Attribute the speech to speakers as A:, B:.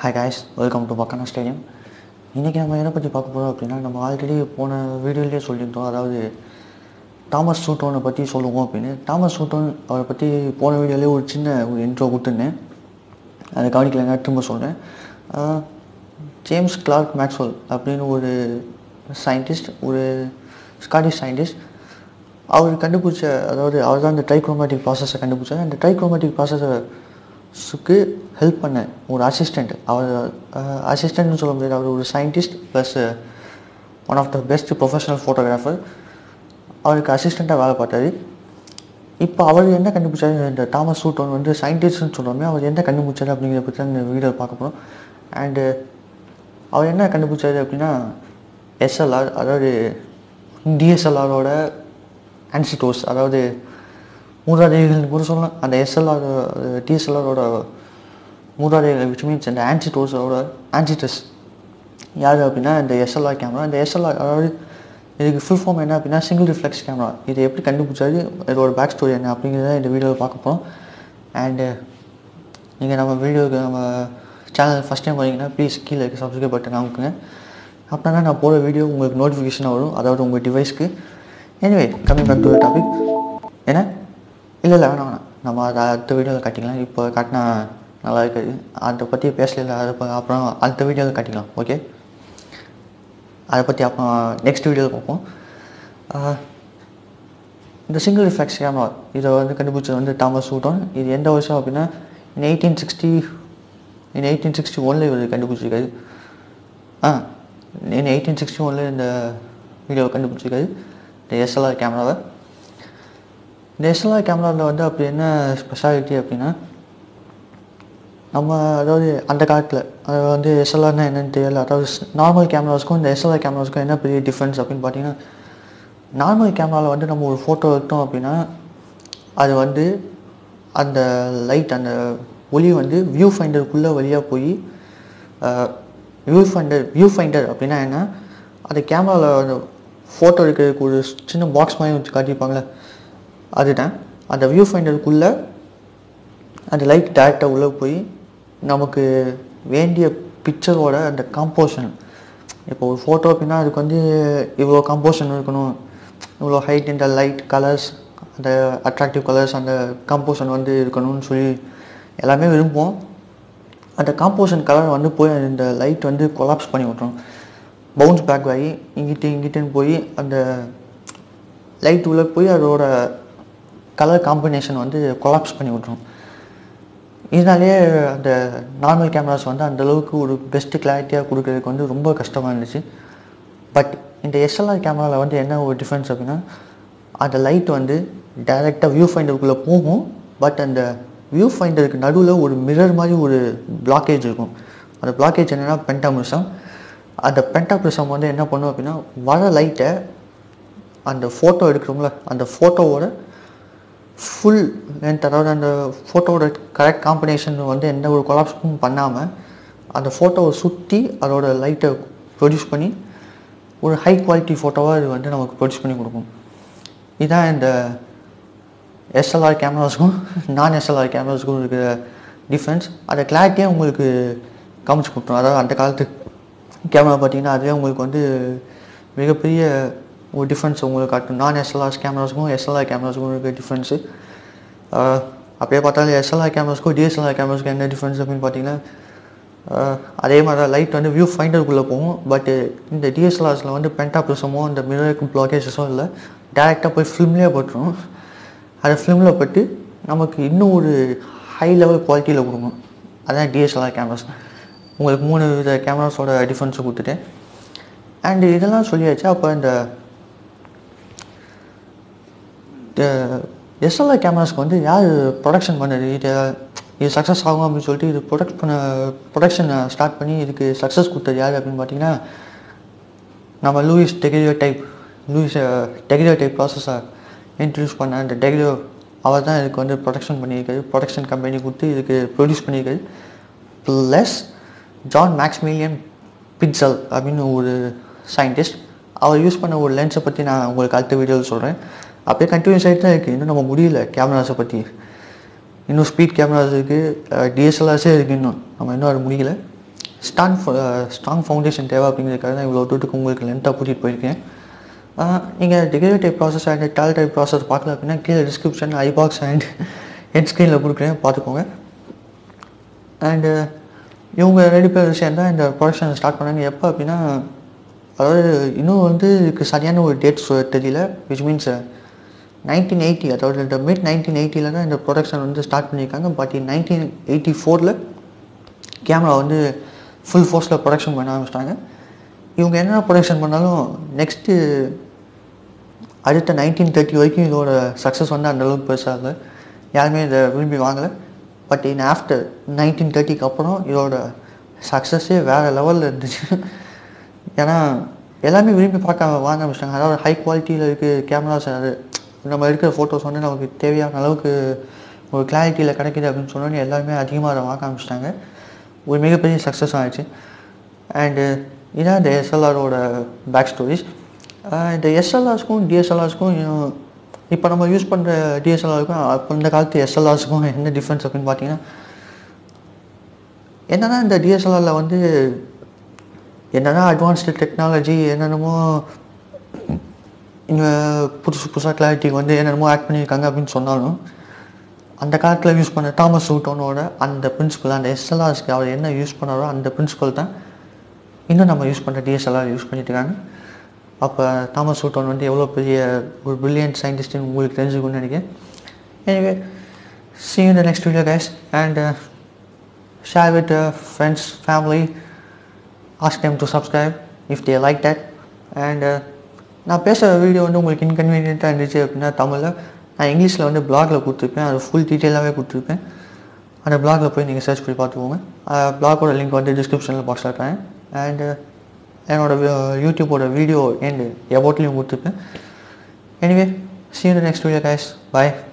A: Hi guys, welcome to Bakana Stadium. இன்றைக்கி நம்ம எதை பற்றி பார்க்க போகிறோம் அப்படின்னா, நம்ம ஆல்ரெடி போன வீடியோலேயே சொல்லியிருந்தோம். அதாவது தாமஸ் சூட்டோனை பற்றி சொல்லுவோம் அப்படின்னு. தாமஸ் சூட்டோன் அவரை பற்றி போன வீடியோலேயே ஒரு சின்ன இன்ட்ரோ கொடுத்துருந்தேன். அதை கவனிக்கலைங்க, திரும்ப சொல்கிறேன். ஜேம்ஸ் கிளார்க் மேக்ஸ்வெல் அப்படின்னு ஒரு சயின்டிஸ்ட், ஒரு ஸ்காட்டிஷ் சயின்டிஸ்ட். அவர் கண்டுபிடிச்ச, அதாவது அவர் தான் இந்த ட்ரைக்ரோமேட்டிக் ப்ராசஸை கண்டுபிடிச்சார். அந்த ட்ரைக்ரோமேட்டிக் ப்ராசஸுக்கு ஹெல்ப் பண்ண ஒரு அசிஸ்டண்ட், அவர் அசிஸ்டண்ட்னு சொல்ல முடியாது, அவர் ஒரு scientist plus one of the best professional photographer. அவருக்கு அசிஸ்டண்ட்டாக வேலை பார்த்தாரு. இப்போ அவர் என்ன கண்டுபிடிச்சாரு, இந்த தாமஸ் சூட்டோன் வந்து சயின்டிஸ்ட்னு சொல்கிறோமே, அவர் என்ன கண்டுபிடிச்சாரு அப்படிங்கிறத பற்றி தான் இந்த வீடியோவில் பார்க்க போகிறோம். அண்டு அவர் என்ன கண்டுபிடிச்சாரு அப்படின்னா, எஸ்எல்ஆர், அதாவது டிஎஸ்எல்ஆரோட ஆன்சிடோஸ், அதாவது மூதாதைகள்னு கூட சொல்லலாம். அந்த எஸ்எல்ஆர் டிஎஸ்எல்ஆரோட மூதாதைகள், விச் மீன்ஸ் இந்த ஆன்சிடஸ் யார் அப்படின்னா இந்த எஸ்எல்ஆர் கேமரா. இந்த எஸ்எல்ஆர், அதாவது இதுக்கு ஃபுல் ஃபார்ம் என்ன அப்படின்னா சிங்கிள் ரிஃப்ளெக்ஸ் கேமரா. இதை எப்படி கண்டுபிடிச்சாரு, இதோட பேக் ஸ்டோரி என்ன அப்படிங்கிறத இந்த வீடியோவில் பார்க்க போகிறோம். அண்டு நீங்கள் நம்ம வீடியோவுக்கு, நம்ம சேனல் ஃபஸ்ட் டைம் வரீங்கன்னா ப்ளீஸ் கீழே இருக்க சப்ஸ்கிரைப் பட்டன் அமுக்குங்க. அப்படின்னா நான் போகிற வீடியோ உங்களுக்கு நோட்டிஃபிகேஷனாக வரும், அதாவது உங்கள் டிவைஸ்க்கு. Anyway, coming back to the topic. ஏன்னா இல்லை வேணாம், நம்ம அதை அடுத்த வீடியோவில் காட்டிக்கலாம். இப்போ காட்டினா நல்லா இருக்காது, அதை பற்றி பேசல. அதை அப்புறம் அடுத்த வீடியோவில் காட்டிக்கலாம். ஓகே, அதை பற்றி அப்புறம் நெக்ஸ்ட் வீடியோவில் பார்ப்போம். இந்த சிங்கிள் ரிஃப்ளெக்ஸ் கேமரா இதை வந்து கண்டுபிடிச்சது வந்து தாமஸ் சூட்டோன். இது எந்த வருஷம் அப்படின்னா இன் 1861 இவர் கண்டுபிடிச்சிருக்காரு. இன் 1861 இந்த வீடியோவை கண்டுபிடிச்சிருக்காரு, இந்த எஸ்எல்ஆர் கேமராவை. இந்த எஸ்எல்ஆர் கேமராவில் வந்து அப்படி என்ன ஸ்பெஷாலிட்டி அப்படின்னா, நம்ம அதாவது அந்த காலத்தில் அது வந்து எஸ்எல்ஆர்னால் என்னென்னு தெரியல. அதாவது நார்மல் கேமராஸ்க்கும் இந்த எஸ்எல்ஆர் கேமராஸ்க்கும் என்ன பெரிய டிஃப்ரென்ஸ் அப்படின்னு பார்த்தீங்கன்னா, நார்மல் கேமராவில் வந்து நம்ம ஒரு ஃபோட்டோ எடுத்தோம் அப்படின்னா அது வந்து அந்த லைட், அந்த ஒளி வந்து வியூ ஃபைண்டருக்குள்ளே வழியாக போய், வியூ ஃபைண்டர் அப்படின்னா என்ன, அந்த கேமராவில் அந்த ஃபோட்டோ எடுக்கிறதுக்கு ஒரு சின்ன பாக்ஸ் மாதிரி வச்சு காட்டியிருப்பாங்களே, அதுதான் அந்த வியூ ஃபைண்டருக்குள்ளே அந்த லைட் டேரெக்டாக உள்ளே போய் நமக்கு வேண்டிய பிக்சரோட அந்த காம்போஷன். இப்போ ஒரு ஃபோட்டோ அப்படின்னா அதுக்கு வந்து இவ்வளோ காம்போஷன் இருக்கணும், இவ்வளோ ஹைட், இந்த லைட் கலர்ஸ், அந்த அட்ராக்டிவ் கலர்ஸ், அந்த காம்போஷன் வந்து இருக்கணும்னு சொல்லி எல்லாமே விரும்புவோம். அந்த காம்போஷன் கலர் வந்து போய் இந்த லைட் வந்து கொலாப்ஸ் பண்ணி விட்றோம், பவுன்ஸ் பேக் ஆகி இங்கிட்டுன்னு போய் அந்த லைட் உள்ளே போய் அதோட கலர் காம்பினேஷன் வந்து கொலாப்ஸ் பண்ணி விட்றோம். இதனாலே அந்த நார்மல் கேமராஸ் வந்து அந்தளவுக்கு ஒரு பெஸ்ட்டு கிளாரிட்டியாக கொடுக்கறதுக்கு வந்து ரொம்ப கஷ்டமாக இருந்துச்சு. பட் இந்த எஸ்எல்ஆர் கேமராவில் வந்து என்ன ஒரு டிஃப்ரென்ஸ் அப்படின்னா, அந்த லைட் வந்து டைரெக்டாக வியூ ஃபைண்டருக்குள்ளே போகும். பட் அந்த வியூ ஃபைண்டருக்கு நடுவில் ஒரு மிரர் மாதிரி ஒரு பிளாக்கேஜ் இருக்கும். அந்த பிளாக்கேஜ் என்னென்னா பென்டாப்ரிசம். அந்த பென்டாப்ரிசம் வந்து என்ன பண்ணும் அப்படின்னா, வர லைட்டை அந்த ஃபோட்டோ எடுக்கிறோம்ல, அந்த ஃபோட்டோவோட ஃபுல் லென்த், அதாவது அந்த ஃபோட்டோவோட கரெக்ட் காம்பினேஷன் வந்து எந்த ஒரு கொலாப்ஸும் பண்ணாமல் அந்த ஃபோட்டோவை சுற்றி அதோட லைட்டை ப்ரொடியூஸ் பண்ணி ஒரு ஹை குவாலிட்டி ஃபோட்டோவாக இது வந்து நமக்கு ப்ரொடியூஸ் பண்ணி கொடுக்கும். இதுதான் இந்த எஸ்எல்ஆர் கேமராஸுக்கும் நான் எஸ்எல்ஆர் கேமராஸுக்கும் இருக்கிற டிஃப்ரென்ஸ். அந்த கிளாரிட்டியாக உங்களுக்கு காமிச்சு கொடுத்துரும். அதாவது அந்த காலத்து கேமரா பார்த்திங்கன்னா அதுவே உங்களுக்கு வந்து மிகப்பெரிய ஒரு டிஃப்ரென்ஸ் உங்களுக்கு காட்டும். நான் எஸ்எல்ஆர் கேமராஸுக்கும் எஸ்எல்ஆர் கேமராஸுக்கும் இருக்கிற டிஃப்ரென்ஸு. அப்படியே பார்த்தாலும் எஸ்எல்ஆர் கேமராஸுக்கும் டிஎஸ்எல்ஆர் கேமராஸுக்கும் என்ன டிஃப்ரென்ஸ் அப்படின்னு பார்த்தீங்கன்னா, அதே மாதிரி தான் லைட் வந்து வியூ ஃபைண்டருக்குள்ளே போகும். பட்டு இந்த டிஎஸ்எல்ஆர்ஸில் வந்து பென்டாப்ரிசமோ இந்த மிரருக்கும் பிளாக்கேஜஸும் இல்லை, டேரெக்டாக போய் ஃபிலிம்லேயே போட்டுரும். அதை ஃபிலிமில் பட்டு நமக்கு இன்னும் ஒரு ஹை லெவல் குவாலிட்டியில் கொடுக்கும். அதுதான் டிஎஸ்எல்ஆர் கேமராஸ். உங்களுக்கு 3 வித கேமராஸோட டிஃப்ரென்ஸை கொடுத்துட்டேன். அண்டு இதெல்லாம் சொல்லியாச்சு. அப்போ இந்த எஸ்எல்ஆர் கேமராஸ்க்கு வந்து யார் ப்ரொடக்ஷன் பண்ணது, இது சக்ஸஸ் ஆகும் அப்படின்னு சொல்லிட்டு இது ப்ரொடக்ஷன் ஸ்டார்ட் பண்ணி இதுக்கு சக்ஸஸ் கொடுத்தது யார் அப்படின்னு பார்த்தீங்கன்னா, நம்ம லூயிஸ் டெகிரியோ டைப் ப்ராசஸை இன்ட்ரடியூஸ் பண்ண அந்த டெகிரியோ, அவர் தான் இதுக்கு வந்து ப்ரொடக்ஷன் பண்ணியிருக்காரு, ப்ரொடக்ஷன் கம்பெனி கொடுத்து இதுக்கு ப்ரொடியூஸ் பண்ணியிருக்காரு. ப்ளஸ் ஜான் மேக்ஸ்மிலியன் பிட்சல் அப்படின்னு ஒரு சயின்டிஸ்ட், அவர் யூஸ் பண்ண ஒரு லென்ஸை பற்றி நான் உங்களுக்கு அடுத்த வீடியோவில் சொல்கிறேன். அப்படியே கண்டினியூஸ் ஆகிட்டு தான் இருக்குது. இன்னும் நம்ம முடியல கேமராஸை பற்றி. இன்னும் ஸ்பீட் கேமராஸ் இருக்குது, டிஎஸ்எல்ஆர்ஸே இருக்குது, இன்னும் நம்ம இன்னும் அது முடியல. ஸ்ட்ராங் ஃபவுண்டேஷன் தேவை அப்படிங்கிறதுக்காக தான் இவ்வளோ தூரத்துக்கு உங்களுக்கு லென்த்தாக கூட்டிகிட்டு போயிருக்கேன். நீங்கள் டெகரேட்டிவ் ப்ராசஸ் அண்ட் டால் டைப் ப்ராசஸ் பார்க்கல அப்படின்னா கீழே டிஸ்கிரிப்ஷன் ஐபாக்ஸ் அண்ட் ஹெட் ஸ்க்ரீனில் கொடுக்குறேன், பார்த்துக்கோங்க. அண்டு இவங்க 2 பேர் சேர்ந்தா இந்த ப்ரொடக்ஷன் ஸ்டார்ட் பண்ணாங்க. எப்போ அப்படின்னா, அதாவது இன்னும் வந்து இதுக்கு சரியான ஒரு டேட்ஸ் தெரியல, விச் மீன்ஸ் 1980, அதாவது இந்த மிட் 1980 தான் இந்த ப்ரொடக்ஷன் வந்து ஸ்டார்ட் பண்ணியிருக்காங்க. பட் 1984 கேமரா வந்து ஃபுல் ஃபோர்ஸில் ப்ரொடக்ஷன் பண்ண ஆரம்பிச்சிட்டாங்க. இவங்க என்ன ப்ரொடக்ஷன் பண்ணாலும் நெக்ஸ்ட்டு அடுத்த 1930 வரைக்கும் இதோட சக்ஸஸ் வந்து அந்தளவுக்கு பெருசாக இல்லை, யாருமே இதை விரும்பி வாங்கலை. பட் ஆஃப்டர் 1930க்கு அப்புறம் இதோட சக்ஸஸே வேறு லெவலில் இருந்துச்சு. ஏன்னா எல்லாமே விரும்பி வாங்க ஆரம்பிச்சிட்டாங்க. அதாவது ஹை குவாலிட்டியில் இருக்குது கேமராஸ், அது நம்ம எடுக்கிற ஃபோட்டோஸ் வந்து நமக்கு தேவையான அளவுக்கு ஒரு கிளாரிட்டியில் கிடைக்கிது அப்படின்னு சொன்னோன்னே எல்லாருமே அதிகமாக அதை வாங்க ஆரம்பிச்சிட்டாங்க. ஒரு மிகப்பெரிய சக்ஸஸ் ஆகிடுச்சு. அண்டு இதான் இந்த எஸ்எல்ஆரோட பேக் ஸ்டோரிஸ். இந்த எஸ்எல்ஆர்ஸ்க்கும் டிஎஸ்எல்ஆர்ஸ்க்கும் இப்போ நம்ம யூஸ் பண்ணுற டிஎஸ்எல்ஆருக்கும் அப்போ இந்த காலத்து எஸ்எல்ஆர்ஸுக்கும் என்ன டிஃப்ரென்ஸ் அப்படின்னு பார்த்தீங்கன்னா, என்னென்னா இந்த டிஎஸ்எல்ஆரில் வந்து என்னென்னா அட்வான்ஸ்டு டெக்னாலஜி என்னென்னமோ இங்கே புதுசாக கிளாரிட்டிக்கு வந்து என்னென்னமோ ஆட் பண்ணியிருக்காங்க அப்படின்னு சொன்னாலும், அந்த காலத்தில் யூஸ் பண்ண தாமஸ் ஹூட்டனோட அந்த பிரின்சிபல், அந்த எஸ்எல்ஆர்ஸ்க்கு அவர் என்ன யூஸ் பண்ணாரோ அந்த பிரின்சிபல் தான் இன்னும் நம்ம யூஸ் பண்ணுற டிஎஸ்எல்ஆர் யூஸ் பண்ணிட்டு இருக்காங்க. அப்போ தாமஸ் ஹூட்டன் வந்து எவ்வளோ பெரிய ஒரு பிரில்லியன்ட் சயின்டிஸ்ட்னு உங்களுக்கு தெரிஞ்சுக்கணும்னு நினைக்கிறேன். Anyway, see you in the next video guys, and share with friends, family, ask them to subscribe if they like that. And நான் பேசுகிற வீடியோ வந்து உங்களுக்கு இன்கன்வீனியண்ட்டாக இருந்துச்சு அப்படின்னா தமிழில் நான் இங்கிலீஷில் வந்து பிளாகில் கொடுத்துருப்பேன், அது ஃபுல் டீட்டெயிலாகவே கொடுத்துருப்பேன். அந்த பிளாகில் போய் நீங்கள் சர்ச் பண்ணி பார்த்துக்கோங்க. பிளாகோட லிங்க் வந்து டிஸ்கிரிப்ஷனில் பாக்ஸில் இருக்கேன். அண்டு என்னோடய யூடியூப்போட வீடியோ அண்ட் எபோட்லேயும் கொடுத்துருப்பேன். Anyway, see you in the next video guys, bye.